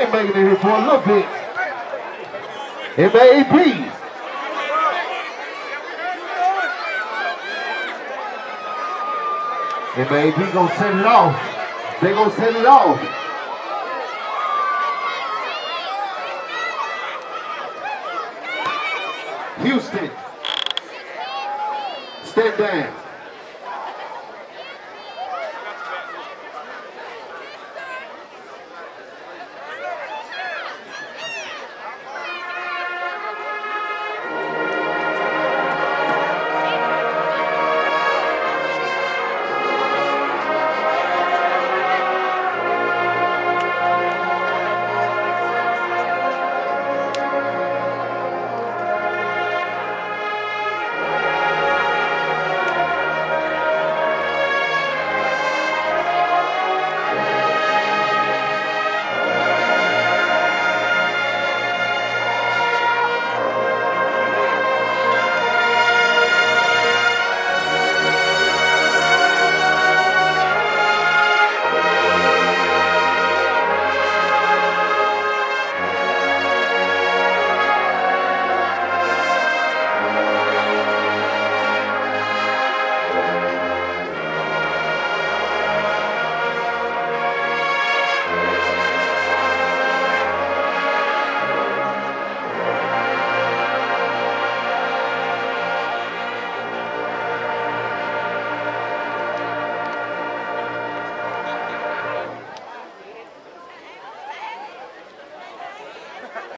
ain't making it here for a little bit. MAP. MAP gonna set it off. They gonna set it off. Houston, stand down.